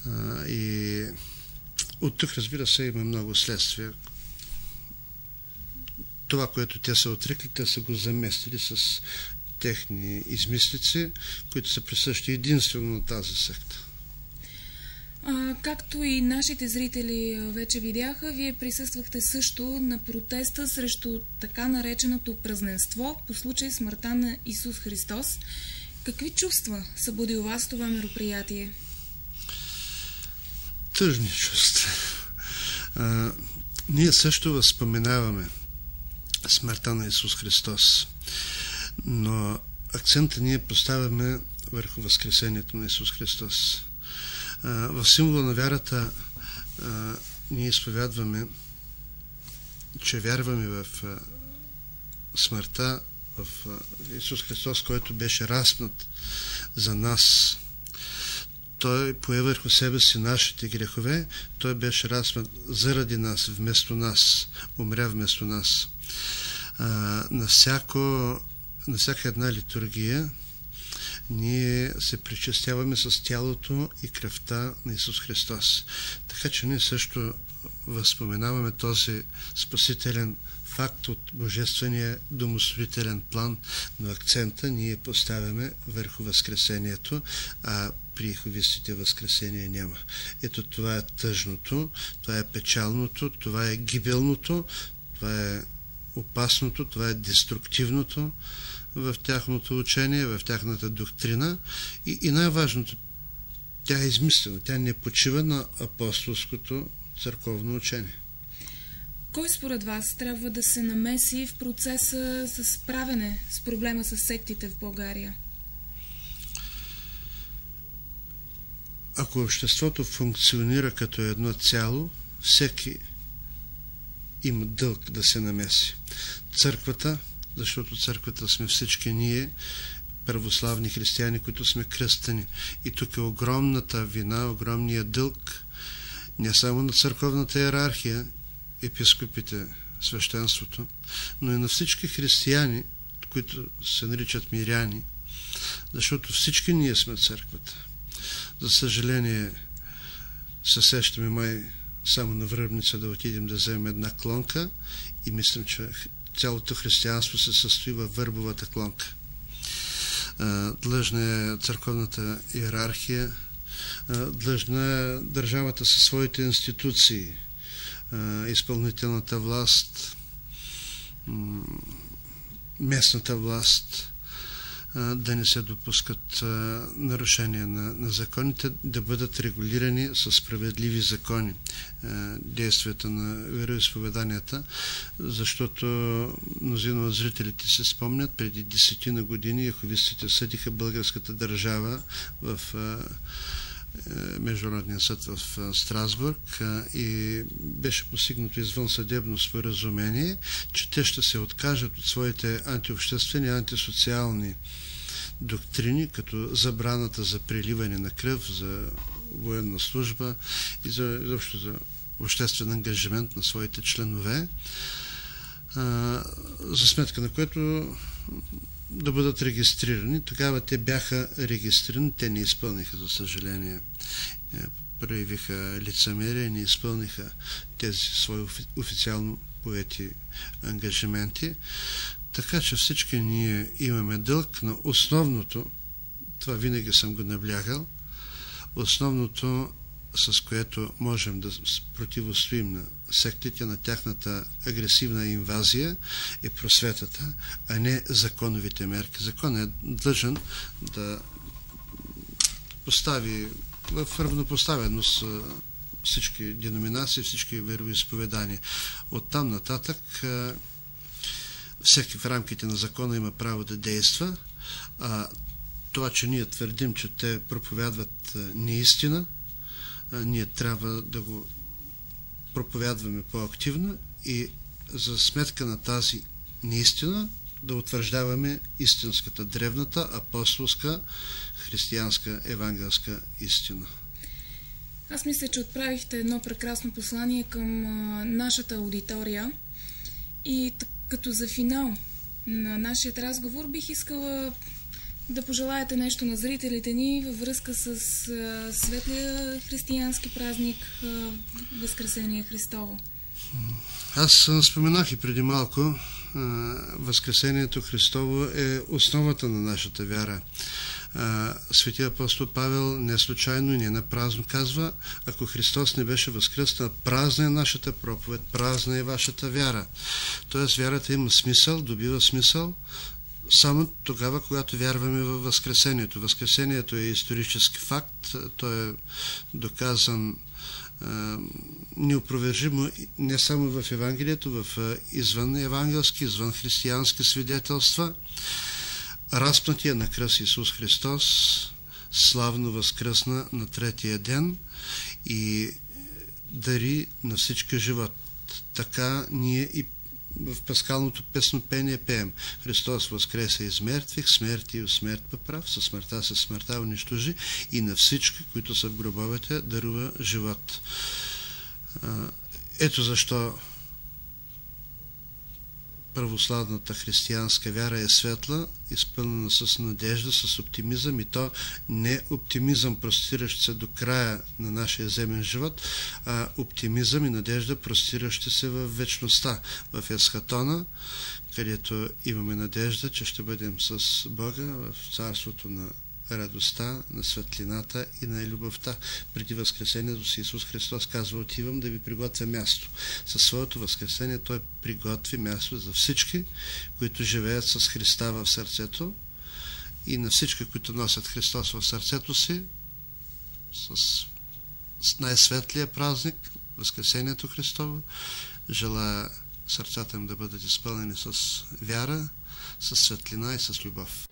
И от тук, разбира се, има много следствия. Това, което те са отрекли, те са го заместили с техни измислици, които са присъщи единствено на тази секта. Както и нашите зрители вече видяха, вие присъствахте също на протеста срещу така нареченото празненство по случай смъртта на Исус Христос. Какви чувства събуди у вас това мероприятие? Тъжни чувства. Ние също възпоменаваме смъртта на Исус Христос, но акцента ние поставяме върху възкресението на Исус Христос. В символа на вярата ние изповядваме, че вярваме в смъртта в Исус Христос, който беше разпнат за нас. Той пое върху себе си нашите грехове, Той беше разпнат заради нас, вместо нас, умря вместо нас. На всяка една литургия ние се причастяваме с тялото и кръвта на Исус Христос. Така че ние също възпоменаваме този спасителен факт от божествения домостроителен план, но акцента ние поставяме върху възкресението, а при иховистите възкресение няма. Ето това е тъжното, това е печалното, това е гибелното, това е опасното, това е деструктивното в тяхното учение, в тяхната доктрина и най-важното, тя е измислена, тя не почива на апостолското църковно учение. Кой според вас трябва да се намеси в процеса за справяне с проблема с сектите в България? Ако обществото функционира като едно цяло, всеки има дълг да се намеси. Църквата, защото църквата сме всички ние, православни християни, които сме кръстени. И тук е огромната вина, огромният дълг, не само на църковната иерархия, епископите, свещенството, но и на всички християни, които се наричат миряни, защото всички ние сме църквата. За съжаление, се сещаме май само на Връбница да отидем да вземем една клонка и мислим, че цялото християнство се състои във върбовата клонка. Длъжна е църковната иерархия, длъжна е държавата със своите институции, изпълнителната власт, местната власт, да не се допускат нарушения на законите, да бъдат регулирани със справедливи закони действията на вероизповеданията, защото мнозина от зрителите се спомнят, преди 10 години йеховистите съдиха българската държава в Международния съд в Страсбург и беше постигнато извънсъдебно споразумение, че те ще се откажат от своите антиобществени, антисоциални доктрини, като забраната за преливане на кръв, за военна служба и за обществен ангажимент на своите членове, за сметка на което да бъдат регистрирани. Тогава те бяха регистрирани, те не изпълниха, за съжаление, проявиха лицемерие, не изпълниха тези свои официално поети ангажименти. Така че всички ние имаме дълг, но основното, това винаги съм го наблягал, основното, с което можем да противостоим на сектите, на тяхната агресивна инвазия, е просветата, а не законовите мерки. Закон е длъжен да постави в равнопоставеност всички деноминации, всички вероизповедания. Оттам нататък всеки в рамките на закона има право да действа, а това, че ние твърдим, че те проповядват неистина, ние трябва да го проповядваме по-активно и за сметка на тази неистина да утвърждаваме истинската, древната, апостолска, християнска, евангелска истина. Аз мисля, че отправихте едно прекрасно послание към нашата аудитория и като за финал на нашия разговор бих искала Да пожелаете нещо на зрителите ни във връзка с светлия християнски празник Възкресение Христово. Аз споменах и преди малко, Възкресението Христово е основата на нашата вяра. Светия апостол Павел не случайно и не напразно казва: ако Христос не беше възкръснал, празна е нашата проповед, празна е вашата вяра. Тоест вярата има смисъл, добива смисъл само тогава, когато вярваме във Възкресението. Възкресението е исторически факт, той е доказан неопровержимо не само в Евангелието, в извън евангелски, извън християнски свидетелства. Разпнатия на кръст Исус Христос славно възкръсна на третия ден и дари на всички живот. Така ние и в паскалното песнопение пеем: Христос възкресе из мертвих, смерти и смърт поправ, със смъртта се смъртта унищожи и на всички, които са в гробовете, дарува живот. Ето защо православната християнска вяра е светла, изпълнена с надежда, с оптимизъм, и то не оптимизъм, простиращ се до края на нашия земен живот, а оптимизъм и надежда, простиращи се в вечността, в есхатона, където имаме надежда, че ще бъдем с Бога в царството на радостта, на светлината и на любовта. Преди Възкресението си Исус Христос казва: отивам да ви приготвя място. Със своето възкресение Той приготви място за всички, които живеят с Христа в сърцето, и на всички, които носят Христос в сърцето си, с най-светлия празник, Възкресението Христово, желая сърцата им да бъдат изпълнени с вяра, с светлина и с любов.